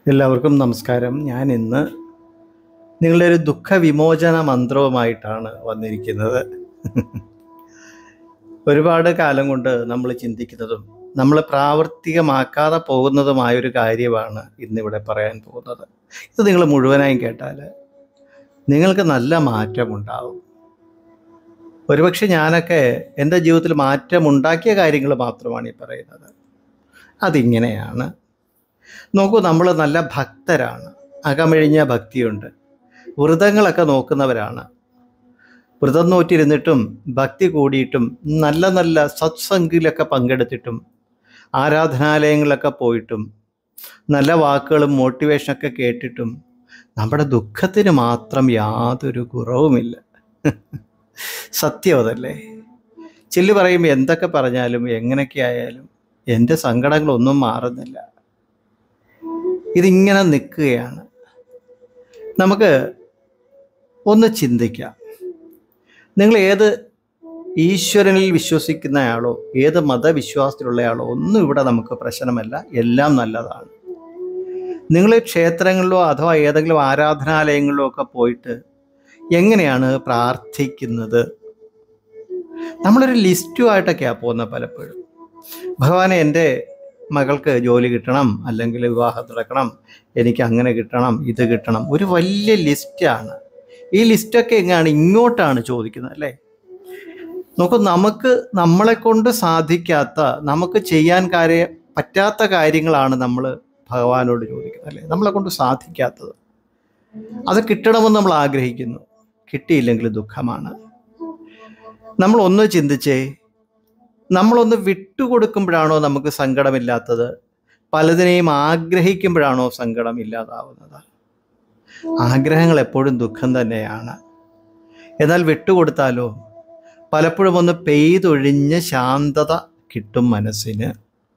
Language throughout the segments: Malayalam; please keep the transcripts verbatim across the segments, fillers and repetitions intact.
എല്ലാവർക്കും നമസ്കാരം. ഞാൻ ഇന്ന് നിങ്ങളുടെ ഒരു ദുഃഖവിമോചന മന്ത്രവുമായിട്ടാണ് വന്നിരിക്കുന്നത്. ഒരുപാട് കാലം കൊണ്ട് നമ്മൾ ചിന്തിക്കുന്നതും നമ്മൾ പ്രാവർത്തികമാക്കാതെ പോകുന്നതുമായൊരു കാര്യമാണ് ഇന്നിവിടെ പറയാൻ പോകുന്നത്. ഇത് നിങ്ങൾ മുഴുവനായും കേട്ടാൽ നിങ്ങൾക്ക് നല്ല മാറ്റമുണ്ടാവും. ഒരുപക്ഷെ ഞാനൊക്കെ എൻ്റെ ജീവിതത്തിൽ മാറ്റമുണ്ടാക്കിയ കാര്യങ്ങൾ മാത്രമാണ് ഈ പറയുന്നത്. അതിങ്ങനെയാണ്. നോക്കൂ, നമ്മൾ നല്ല ഭക്തരാണ്, അകമഴിഞ്ഞ ഭക്തിയുണ്ട്, വ്രതങ്ങളൊക്കെ നോക്കുന്നവരാണ്. വ്രതം നോറ്റിരുന്നിട്ടും ഭക്തി കൂടിയിട്ടും നല്ല നല്ല സത്സംഗിലൊക്കെ പങ്കെടുത്തിട്ടും ആരാധനാലയങ്ങളിലൊക്കെ പോയിട്ടും നല്ല വാക്കുകളും മോട്ടിവേഷനൊക്കെ കേട്ടിട്ടും നമ്മുടെ ദുഃഖത്തിന് മാത്രം യാതൊരു കുറവുമില്ല. സത്യം അതല്ലേ? ചില്ല് പറയുമ്പോൾ എന്തൊക്കെ പറഞ്ഞാലും എങ്ങനെയൊക്കെ ആയാലും എൻ്റെ സങ്കടങ്ങളൊന്നും മാറുന്നില്ല. ഇതിങ്ങനെ നിൽക്കുകയാണ്. നമുക്ക് ഒന്ന് ചിന്തിക്കാം. നിങ്ങൾ ഏത് ഈശ്വരനിൽ വിശ്വസിക്കുന്നയാളോ ഏത് മതവിശ്വാസത്തിലുള്ളയാളോ ഒന്നും ഇവിടെ നമുക്ക് പ്രശ്നമല്ല. എല്ലാം നല്ലതാണ്. നിങ്ങൾ ക്ഷേത്രങ്ങളിലോ അഥവാ ഏതെങ്കിലും ആരാധനാലയങ്ങളിലോ ഒക്കെ പോയിട്ട് എങ്ങനെയാണ് പ്രാർത്ഥിക്കുന്നത്? നമ്മളൊരു ലിസ്റ്റുമായിട്ടൊക്കെയാണ് പോകുന്നത് പലപ്പോഴും. ഭഗവാനെ, എൻ്റെ മകൾക്ക് ജോലി കിട്ടണം, അല്ലെങ്കിൽ വിവാഹം നടക്കണം, എനിക്ക് അങ്ങനെ കിട്ടണം, ഇത് കിട്ടണം. ഒരു വലിയ ലിസ്റ്റാണ്. ഈ ലിസ്റ്റൊക്കെ എങ്ങനെയാണ് ഇങ്ങോട്ടാണ് ചോദിക്കുന്നത്, അല്ലേ? നോക്കൂ, നമുക്ക് നമ്മളെ കൊണ്ട് സാധിക്കാത്ത, നമുക്ക് ചെയ്യാൻ കാര്യ പറ്റാത്ത കാര്യങ്ങളാണ് നമ്മൾ ഭഗവാനോട് ചോദിക്കുന്നത്, അല്ലേ? നമ്മളെ കൊണ്ട് സാധിക്കാത്തത് അത് കിട്ടണമെന്ന് നമ്മൾ ആഗ്രഹിക്കുന്നു. കിട്ടിയില്ലെങ്കിൽ ദുഃഖമാണ്. നമ്മൾ ഒന്ന് ചിന്തിച്ചേ, നമ്മളൊന്ന് വിട്ടുകൊടുക്കുമ്പോഴാണോ നമുക്ക് സങ്കടമില്ലാത്തത്? പലതിനെയും ആഗ്രഹിക്കുമ്പോഴാണോ സങ്കടം ഇല്ലാതാവുന്നത്? ആഗ്രഹങ്ങൾ എപ്പോഴും ദുഃഖം തന്നെയാണ്. എന്നാൽ വിട്ടുകൊടുത്താലോ പലപ്പോഴും ഒന്ന് പെയ്തൊഴിഞ്ഞ് ശാന്തത കിട്ടും മനസ്സിന്.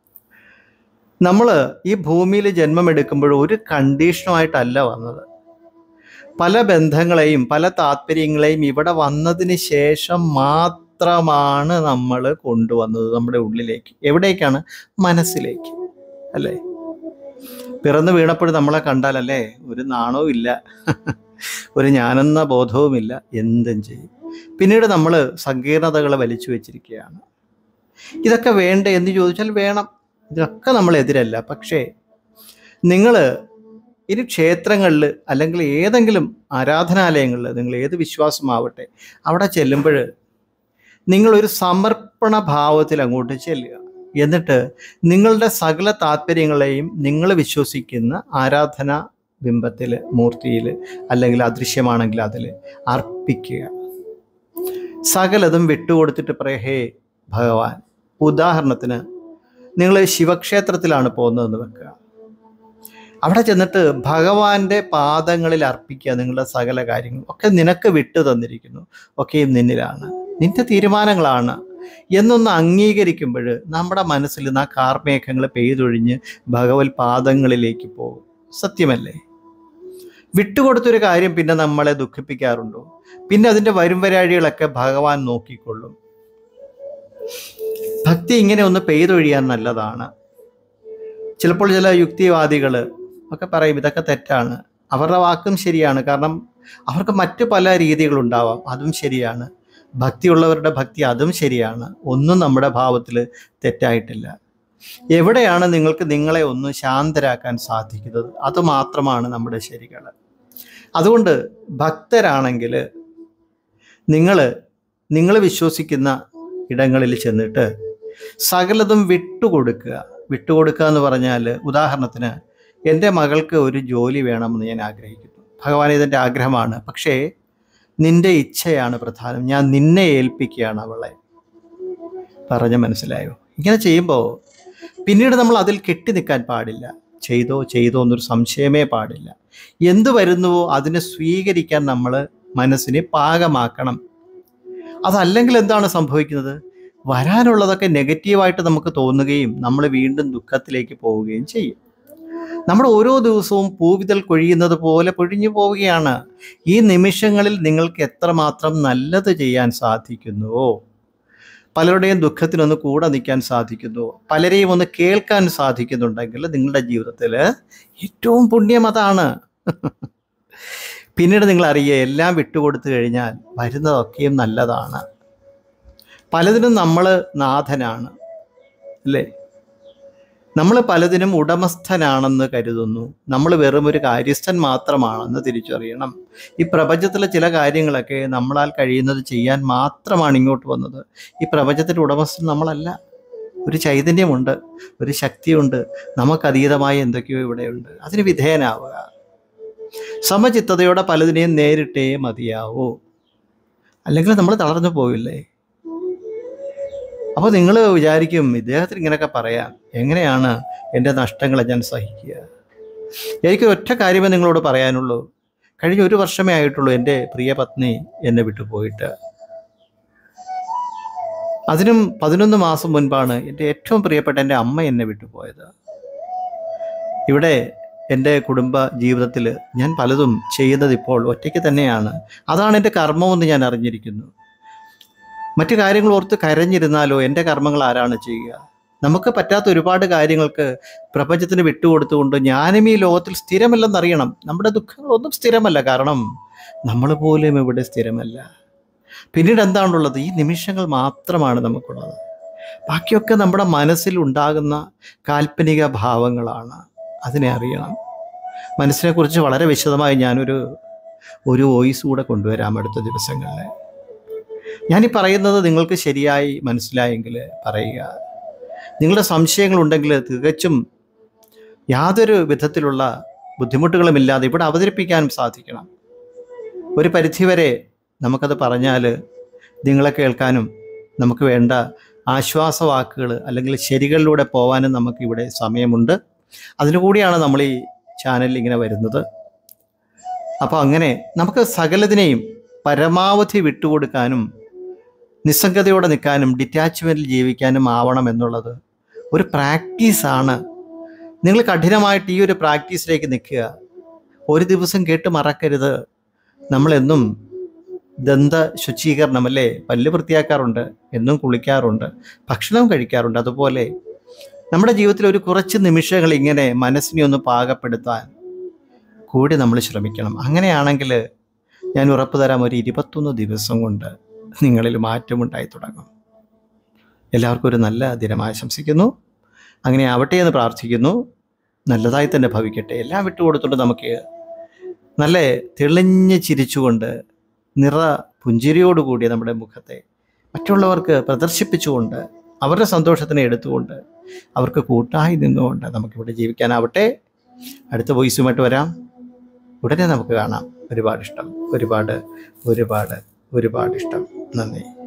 നമ്മൾ ഈ ഭൂമിയിൽ ജന്മമെടുക്കുമ്പോൾ ഒരു കണ്ടീഷനുമായിട്ടല്ല വന്നത്. പല ബന്ധങ്ങളെയും പല താല്പര്യങ്ങളെയും ഇവിടെ വന്നതിന് ശേഷം മാത്രമാണ് നമ്മൾ കൊണ്ടുവന്നത് നമ്മുടെ ഉള്ളിലേക്ക്. എവിടേക്കാണ്? മനസ്സിലേക്ക്, അല്ലേ? പിറന്നു വീണപ്പോഴും നമ്മളെ കണ്ടാലല്ലേ ഒരു നാണവും ഇല്ല, ഒരു ഞാനെന്ന ബോധവുമില്ല, എന്തും ചെയ്യും. പിന്നീട് നമ്മൾ സങ്കീർണതകളെ വലിച്ചു വെച്ചിരിക്കുകയാണ്. ഇതൊക്കെ വേണ്ട എന്ന് ചോദിച്ചാൽ വേണം. ഇതൊക്കെ നമ്മളെതിരല്ല. പക്ഷേ നിങ്ങൾ ഇനി ക്ഷേത്രങ്ങളിൽ അല്ലെങ്കിൽ ഏതെങ്കിലും ആരാധനാലയങ്ങളിൽ, നിങ്ങൾ ഏത് വിശ്വാസമാവട്ടെ, അവിടെ ചെല്ലുമ്പോൾ നിങ്ങളൊരു സമർപ്പണ ഭാവത്തിൽ അങ്ങോട്ട് ചെല്ലുക. എന്നിട്ട് നിങ്ങളുടെ സകല താല്പര്യങ്ങളെയും നിങ്ങൾ വിശ്വസിക്കുന്ന ആരാധനാ ബിംബത്തിൽ, മൂർത്തിയിൽ, അല്ലെങ്കിൽ അദൃശ്യമാണെങ്കിൽ അതിൽ അർപ്പിക്കുക. സകലതും വിട്ടുകൊടുത്തിട്ട് പറയേ, ഹേ ഭഗവാൻ. ഉദാഹരണത്തിന് നിങ്ങൾ ശിവക്ഷേത്രത്തിലാണ് പോകുന്നതെന്ന് വെക്കുക. അവിടെ ചെന്നിട്ട് ഭഗവാന്റെ പാദങ്ങളിൽ അർപ്പിക്കുക. നിങ്ങളുടെ സകല കാര്യങ്ങളും ഒക്കെ നിനക്ക് വിട്ടു തന്നിരിക്കുന്നു, ഒക്കെയും നിന്നിലാണ്, നിന്റെ തീരുമാനങ്ങളാണ് എന്നൊന്ന് അംഗീകരിക്കുമ്പോൾ നമ്മുടെ മനസ്സിൽ നിന്ന് ആ കാർമേഘങ്ങൾ പെയ്തൊഴിഞ്ഞ് ഭഗവത് പാദങ്ങളിലേക്ക് പോകും. സത്യമല്ലേ? വിട്ടുകൊടുത്തൊരു കാര്യം പിന്നെ നമ്മളെ ദുഃഖിപ്പിക്കാറുണ്ടോ? പിന്നെ അതിൻ്റെ വരും വരാഴികളൊക്കെ ഭഗവാൻ നോക്കിക്കൊള്ളും. ഭക്തി ഇങ്ങനെ ഒന്ന് പെയ്തൊഴിയാൻ നല്ലതാണ്. ചിലപ്പോൾ ചില യുക്തിവാദികൾ ഒക്കെ പറയും ഇതൊക്കെ തെറ്റാണ്. അവരുടെ വാക്കും ശരിയാണ്. കാരണം അവർക്ക് മറ്റു പല രീതികളുണ്ടാവാം, അതും ശരിയാണ്. ഭക്തിയുള്ളവരുടെ ഭക്തി, അതും ശരിയാണ്. ഒന്നും നമ്മുടെ ഭാവത്തിൽ തെറ്റായിട്ടില്ല. എവിടെയാണ് നിങ്ങൾക്ക് നിങ്ങളെ ഒന്ന് ശാന്തരാക്കാൻ സാധിക്കുന്നത്? അതുമാത്രമാണ് നമ്മുടെ ശരികൾ. അതുകൊണ്ട് ഭക്തരാണെങ്കിൽ നിങ്ങൾ നിങ്ങൾ വിശ്വസിക്കുന്ന ഇടങ്ങളിൽ ചെന്നിട്ട് സകലതും വിട്ടുകൊടുക്കുക. വിട്ടുകൊടുക്കുക എന്ന് പറഞ്ഞാൽ, ഉദാഹരണത്തിന് എൻ്റെ മകൾക്ക് ഒരു ജോലി വേണമെന്ന് ഞാൻ ആഗ്രഹിക്കുന്നു. ഭഗവാൻ, ഇതെൻ്റെ ആഗ്രഹമാണ്, പക്ഷേ നിൻ്റെ ഇച്ഛയാണ് പ്രധാനം. ഞാൻ നിന്നെ ഏൽപ്പിക്കുകയാണ് അവളെ. പറഞ്ഞ മനസ്സിലായോ? ഇങ്ങനെ ചെയ്യുമ്പോൾ പിന്നീട് നമ്മൾ അതിൽ കെട്ടി നിൽക്കാൻ പാടില്ല. ചെയ്തോ ചെയ്തോ എന്നൊരു സംശയമേ പാടില്ല. എന്ത് വരുന്നുവോ അതിനെ സ്വീകരിക്കാൻ നമ്മൾ മനസ്സിനെ പാകമാക്കണം. അതല്ലെങ്കിൽ എന്താണ് സംഭവിക്കുന്നത്? വരാനുള്ളതൊക്കെ നെഗറ്റീവായിട്ട് നമുക്ക് തോന്നുകയും നമ്മൾ വീണ്ടും ദുഃഖത്തിലേക്ക് പോവുകയും ചെയ്യും. നമ്മൾ ഓരോ ദിവസവും പൂവിതൽ കൊഴിയുന്നത് പോലെ പൊഴിഞ്ഞു പോവുകയാണ്. ഈ നിമിഷങ്ങളിൽ നിങ്ങൾക്ക് എത്രമാത്രം നല്ലത് ചെയ്യാൻ സാധിക്കുന്നുവോ പലരുടെയും ദുഃഖത്തിനൊന്ന് കൂടെ നിൽക്കാൻ സാധിക്കുന്നു, പലരെയും ഒന്ന് കേൾക്കാൻ സാധിക്കുന്നുണ്ടെങ്കിൽ നിങ്ങളുടെ ജീവിതത്തിൽ ഏറ്റവും പുണ്യം അതാണ്. പിന്നീട് നിങ്ങൾ അറിയുക, എല്ലാം വിട്ടുകൊടുത്തു കഴിഞ്ഞാൽ വരുന്നതൊക്കെയും നല്ലതാണ്. പലതിനും നമ്മൾ നാഥനാണ് അല്ലേ? നമ്മൾ പലതിനും ഉടമസ്ഥനാണെന്ന് കരുതുന്നു. നമ്മൾ വെറും ഒരു കാര്യസ്ഥൻ മാത്രമാണെന്ന് തിരിച്ചറിയണം. ഈ പ്രപഞ്ചത്തിലെ ചില കാര്യങ്ങളൊക്കെ നമ്മളാൽ കഴിയുന്നത് ചെയ്യാൻ മാത്രമാണ് ഇങ്ങോട്ട് വന്നത്. ഈ പ്രപഞ്ചത്തിൻ്റെ ഉടമസ്ഥൻ നമ്മളല്ല. ഒരു ചൈതന്യമുണ്ട്, ഒരു ശക്തിയുണ്ട്, നമുക്കതീതമായ എന്തൊക്കെയോ ഇവിടെയുണ്ട്. അതിന് വിധേയനാവുക. സമചിത്തതയോടെ പലതിനെയും നേരിട്ടേ മതിയാവൂ, അല്ലെങ്കിൽ നമ്മൾ തളർന്നു പോവില്ലേ? അപ്പോൾ നിങ്ങൾ വിചാരിക്കും, ഇദ്ദേഹത്തിന് ഇങ്ങനെയൊക്കെ പറയാം, എങ്ങനെയാണ് എൻ്റെ നഷ്ടങ്ങളെ ഞാൻ സഹിക്കുക? എനിക്ക് ഒറ്റ കാര്യമേ നിങ്ങളോട് പറയാനുള്ളൂ. കഴിഞ്ഞ ഒരു വർഷമേ ആയിട്ടുള്ളൂ എൻ്റെ പ്രിയ പത്നി എന്നെ വിട്ടു പോയിട്ട്. അതിനും പതിനൊന്ന് മാസം മുൻപാണ് എൻ്റെ ഏറ്റവും പ്രിയപ്പെട്ട എൻ്റെ അമ്മ എന്നെ വിട്ടുപോയത്. ഇവിടെ എൻ്റെ കുടുംബ ജീവിതത്തിൽ ഞാൻ പലതും ചെയ്യുന്നത് ഇപ്പോൾ ഒറ്റയ്ക്ക് തന്നെയാണ്. അതാണ് എൻ്റെ കർമ്മമെന്ന് ഞാൻ അറിഞ്ഞിരിക്കുന്നു. മറ്റു കാര്യങ്ങൾ ഓർത്ത് കരഞ്ഞിരുന്നാലോ എൻ്റെ കർമ്മങ്ങൾ ആരാണ് ചെയ്യുക? നമുക്ക് പറ്റാത്ത ഒരുപാട് കാര്യങ്ങൾക്ക് പ്രപഞ്ചത്തിന് വിട്ടുകൊടുത്തുകൊണ്ട് ഞാനും ഈ ലോകത്തിൽ സ്ഥിരമല്ലെന്നറിയണം. നമ്മുടെ ദുഃഖങ്ങളൊന്നും സ്ഥിരമല്ല, കാരണം നമ്മൾ പോലും ഇവിടെ സ്ഥിരമല്ല. പിന്നീട് എന്താണുള്ളത്? ഈ നിമിഷങ്ങൾ മാത്രമാണ് നമുക്കുള്ളത്. ബാക്കിയൊക്കെ നമ്മുടെ മനസ്സിൽ ഉണ്ടാകുന്ന കാൽപ്പനിക ഭാവങ്ങളാണ്. അതിനെ അറിയണം. മനസ്സിനെക്കുറിച്ച് വളരെ വിശദമായി ഞാനൊരു ഒരു വോയിസ് കൂടെ കൊണ്ടുവരാം അടുത്ത ദിവസങ്ങളിൽ. ഞാനീ പറയുന്നത് നിങ്ങൾക്ക് ശരിയായി മനസ്സിലായെങ്കിൽ പറയുക. നിങ്ങളുടെ സംശയങ്ങളുണ്ടെങ്കിൽ തികച്ചും യാതൊരു വിധത്തിലുള്ള ബുദ്ധിമുട്ടുകളുമില്ലാതെ ഇവിടെ അവതരിപ്പിക്കാനും സാധിക്കണം. ഒരു പരിധിവരെ നമുക്കത് പറഞ്ഞാൽ നിങ്ങളെ കേൾക്കാനും നമുക്ക് വേണ്ട ആശ്വാസവാക്കുകൾ അല്ലെങ്കിൽ ശരികളിലൂടെ പോകാനും നമുക്കിവിടെ സമയമുണ്ട്. അതിനുകൂടിയാണ് നമ്മൾ ഈ ചാനലിൽ ഇങ്ങനെ വരുന്നത്. അപ്പോൾ അങ്ങനെ നമുക്ക് സകലതിനെയും പരമാവധി വിട്ടുകൊടുക്കാനും നിസ്സംഗതയോടെ നിൽക്കാനും ഡിറ്റാച്ച്മെൻറ്റിൽ ജീവിക്കാനും ആവണം എന്നുള്ളത് ഒരു പ്രാക്ടീസാണ്. നിങ്ങൾ കഠിനമായിട്ട് ഈ ഒരു പ്രാക്ടീസിലേക്ക് നിൽക്കുക. ഒരു ദിവസം കേട്ട് മറക്കരുത്. നമ്മളെന്നും ദന്ത ശുചീകരണം അല്ലേ, പല്ല് വൃത്തിയാക്കാറുണ്ട്, എന്നും കുളിക്കാറുണ്ട്, ഭക്ഷണം കഴിക്കാറുണ്ട്. അതുപോലെ നമ്മുടെ ജീവിതത്തിൽ ഒരു കുറച്ച് നിമിഷങ്ങൾ ഇങ്ങനെ മനസ്സിനെ ഒന്ന് പാകപ്പെടുത്താൻ കൂടി നമ്മൾ ശ്രമിക്കണം. അങ്ങനെയാണെങ്കിൽ ഞാൻ ഉറപ്പ് തരാം, ഒരു ഇരുപത്തൊന്ന് ദിവസം കൊണ്ട് നിങ്ങളിൽ മാറ്റമുണ്ടായി തുടങ്ങും. എല്ലാവർക്കും ഒരു നല്ല ദിനം ആശംസിക്കുന്നു. അങ്ങനെ ആവട്ടെ എന്ന് പ്രാർത്ഥിക്കുന്നു. നല്ലതായി തന്നെ ഭവിക്കട്ടെ. എല്ലാം വിട്ടുകൊടുത്തുകൊണ്ട് നമുക്ക് നല്ല തെളിഞ്ഞ് ചിരിച്ചുകൊണ്ട് നിറ പുഞ്ചിരിയോടുകൂടി നമ്മുടെ മുഖത്തെ മറ്റുള്ളവർക്ക് പ്രദർശിപ്പിച്ചുകൊണ്ട് അവരുടെ സന്തോഷത്തിനെ എടുത്തുകൊണ്ട് അവർക്ക് കൂട്ടായി നിന്നുകൊണ്ട് നമുക്കിവിടെ ജീവിക്കാനാവട്ടെ. അടുത്ത വോയിസുമായിട്ട് വരാം. ഉടനെ നമുക്ക് കാണാം. ഒരുപാട് ഇഷ്ടം, ഒരുപാട് ഒരുപാട് ഒരുപാട് ഇഷ്ടം. നന്ദി.